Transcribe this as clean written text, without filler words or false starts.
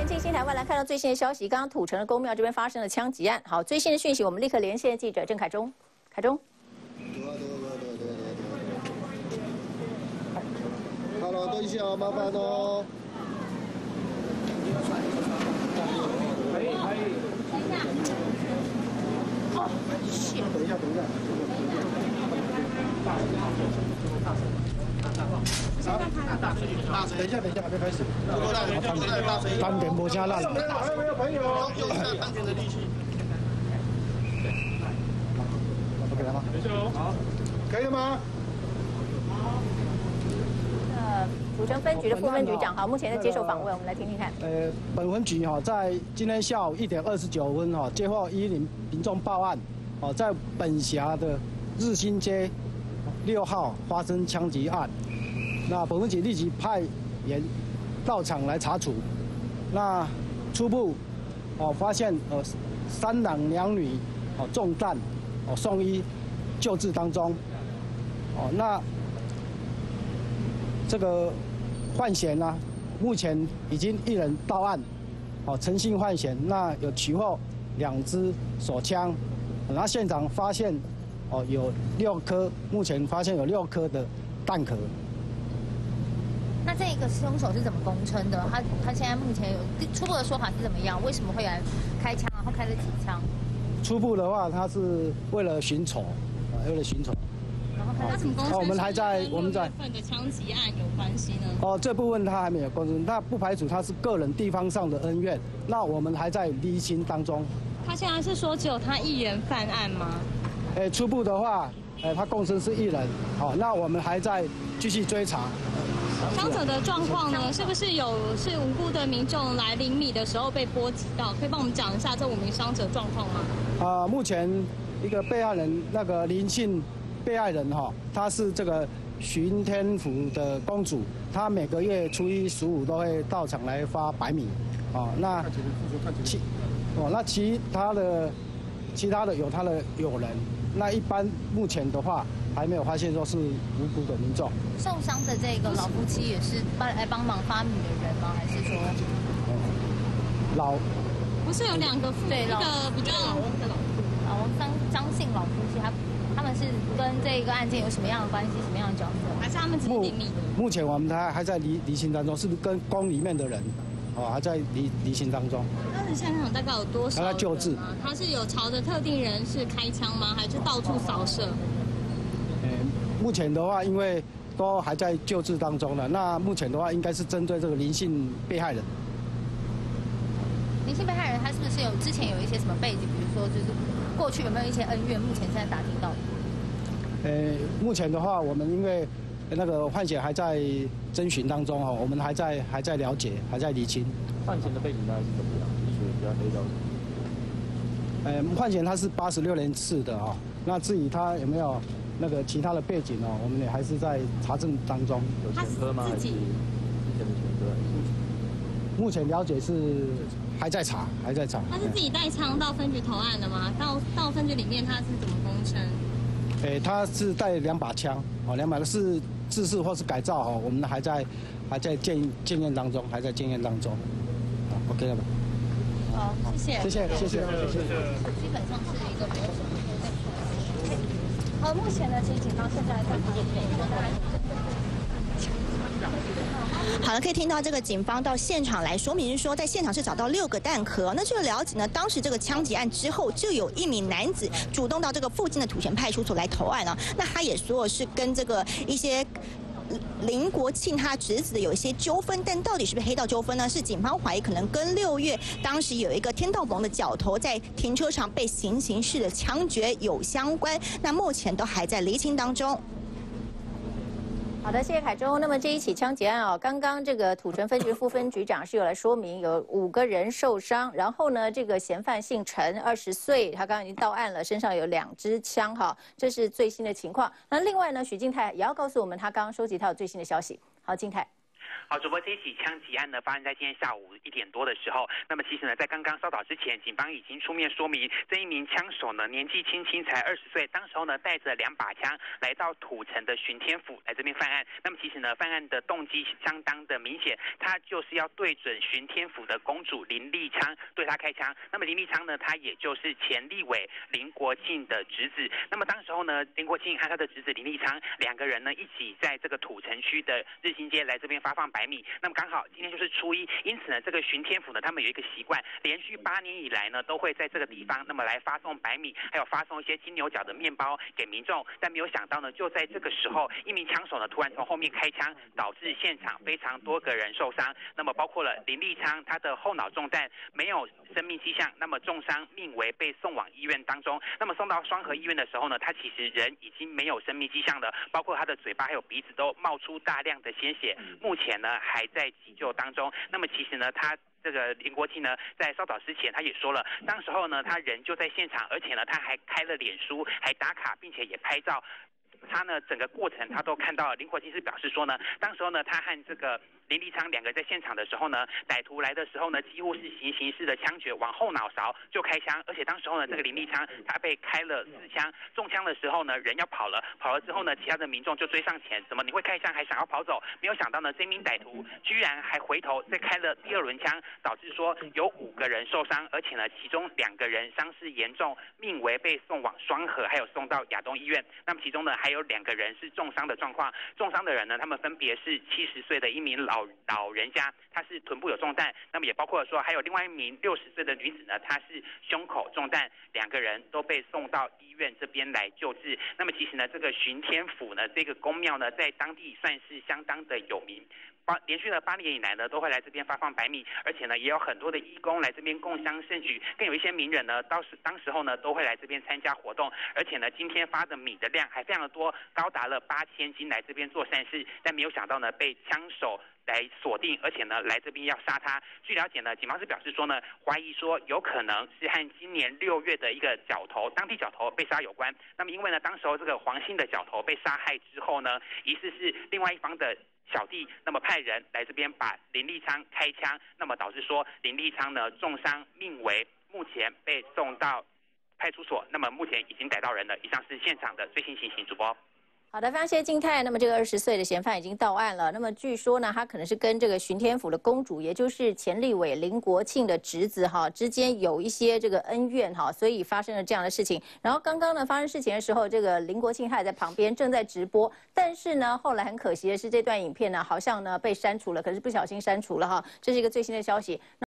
进新台湾来看到最新的消息，刚刚土城的公庙这边发生了枪击案。好，最新的讯息，我们立刻连线记者郑凯中。凯中。 Hello， 等一下，麻烦哦。可以。等一下。等一下，还没开始。单点无声烂。还没有朋友，用一下单点的力气。OK 了吗？好，可以了吗？ 土城分局的副分局长，好，目前在接受访问，我们来听听看。 本分局在今天下午1点29分接获110民众报案，在本辖的日新街6号发生枪击案。那本分局立即派员到场来查处。那初步发现3男2女中弹送医救治当中。那这个犯嫌呢，目前已经1人到案，诚信犯嫌。那有取获2支手枪，然后现场发现有6颗，目前发现有6颗的弹壳。 那这个凶手是怎么供称的？他现在目前有初步的说法是怎么样？为什么会来开枪，然后开了几枪？ 初步的话，他是为了寻仇，为了寻仇。 那怎么供称？ 我们在 6月份的枪击案有关系呢？ 这部分他还没有供称，那不排除他是个人地方上的恩怨，那我们还在厘清当中。 他现在是说只有他1人犯案吗？ 初步的话，他供称是1人，那我们还在继续追查。 伤者的状况呢？是不是是无辜的民众来领米的时候被波及到？可以帮我们讲一下这5名伤者状况吗？ 目前一个被害人那个林姓被害人她是这个巡天府的公主，她每个月初1、15都会到场来发白米，那其他的有他的友人，那一般目前的话还没有发现说是无辜的民众。 受伤的这个老夫妻也是来帮忙发米的人吗？还是说不是有2个对一个比较张姓老夫妻，他们是跟这个案件有什么样的关系？什么样的角色？还是他们只是领米的？ 目前我们还在厘清当中，是不是跟宫里面的人？还在厘清当中。 当时现场大概有多少人？ 他在救治。 他是有朝着特定人士开枪吗？还是到处扫射？ 目前的话，因为都还在救治当中了，那目前的话，应该是针对这个林姓被害人。 林姓被害人他是不是之前有一些什么背景？比如说就是过去有没有一些恩怨？目前现在打听到的。 目前的话，我们因为那个犯嫌还在侦讯当中我们还在了解，还在厘清。 犯嫌的背景大概是怎么样？就是比较黑道。 犯嫌他是86年次的那至于他有没有那个其他的背景我们也还是在查证当中。 有前科吗？还是之前的前科？ 目前了解是还在查。 他是自己带枪到分局投案的吗？到分局里面他是怎么供称？ 他是带2把枪，2把是制式或是改造我们还在检验当中，OK 了吧？ 好，谢谢。 谢谢。 基本上是一个没有什么。好，目前呢，其实警方现在在好了，可以听到这个警方到现场来说明说，在现场是找到6个弹壳。那据了解呢，当时这个枪击案之后，就有1名男子主动到这个附近的土城派出所来投案了。那他也说是跟这个一些林国庆他侄子的有一些纠纷，但到底是不是黑道纠纷呢？是警方怀疑可能跟6月当时有一个天道盟的角头在停车场被行刑式的枪决有相关。那目前都还在厘清当中。 好的，谢谢凯中。那么这一起枪击案刚刚这个土城分局副分局长是有来说明，有5个人受伤，然后呢，这个嫌犯姓陈，20岁，他刚刚已经到案了，身上有2支枪这是最新的情况。那另外呢，许静泰也要告诉我们他刚刚收集到最新的消息。好，静泰。 好，主播，这一起枪击案呢，发生在今天下午1点多的时候。那么其实呢，在刚刚稍早之前，警方已经出面说明，这一名枪手呢年纪轻轻，才20岁，当时候呢带着2把枪来到土城的巡天府来这边犯案。那么其实呢，犯案的动机相当的明显，他就是要对准巡天府的公主林立昌，对他开枪。那么林立昌呢，他也就是前立委林国庆的侄子。那么当时候呢，林国庆和他的侄子林立昌2个人呢，一起在这个土城区的日新街来这边发放白米。那么刚好今天就是初一，因此呢，这个巡天府呢，他们有一个习惯，连续8年以来呢，都会在这个地方那么来发送白米，还有发送一些金牛角的面包给民众。但没有想到呢，就在这个时候，一名枪手呢突然从后面开枪，导致现场非常多个人受伤。那么包括了林立昌，他的后脑中弹，没有生命迹象，那么重伤命危，被送往医院当中。那么送到双和医院的时候呢，他其实人已经没有生命迹象了，包括他的嘴巴还有鼻子都冒出大量的鲜血，目前呢还在急救当中。那么其实呢，他这个林国庆呢，在稍早之前他也说了，当时候呢他人就在现场，而且呢他还开了脸书，还打卡，并且也拍照。他呢整个过程他都看到。林国庆是表示说呢，当时候呢他和这个林立昌2个人在现场的时候呢，歹徒来的时候呢，几乎是行刑式的枪决，往后脑勺就开枪，而且当时候呢，这个林立昌他被开了4枪，中枪的时候呢，人要跑了之后呢，其他的民众就追上前，怎么你会开枪还想要跑走？没有想到呢，这名歹徒居然还回头再开了第2轮枪，导致说有5个人受伤，而且呢，其中2个人伤势严重，命危，被送往双和，还有送到亚东医院。那么其中呢，还有2个人是重伤的状况，重伤的人呢，他们分别是70岁的一名老人家，他是臀部有中弹，那么也包括说还有另外一名60岁的女子呢，她是胸口中弹，2个人都被送到医院这边来救治。那么其实呢，这个巡天府呢，这个宫庙呢，在当地算是相当的有名。连续的8年以来呢，都会来这边发放白米，而且呢，也有很多的义工来这边共襄盛举，更有一些名人呢，当时候呢，都会来这边参加活动，而且呢，今天发的米的量还非常的多，高达了8000斤来这边做善事，但没有想到呢，被枪手来锁定，而且呢，来这边要杀他。据了解呢，警方是表示说呢，怀疑说有可能是和今年6月的一个当地角头被杀有关。那么因为呢，当时候这个黄姓的角头被杀害之后呢，疑似是另外一方的小弟，那么派人来这边把林立昌开枪，那么导致说林立昌呢重伤命危，目前被送到派出所，那么目前已经逮到人了。以上是现场的最新情形，主播。 好的，非常谢谢静态。那么这个20岁的嫌犯已经到案了。那么据说呢，他可能是跟这个巡天府的公主，也就是前立委林国庆的侄子之间有一些这个恩怨所以发生了这样的事情。然后刚刚呢发生事情的时候，这个林国庆他也在旁边正在直播，但是呢后来很可惜的是这段影片呢好像呢被删除了，可是不小心删除了这是一个最新的消息。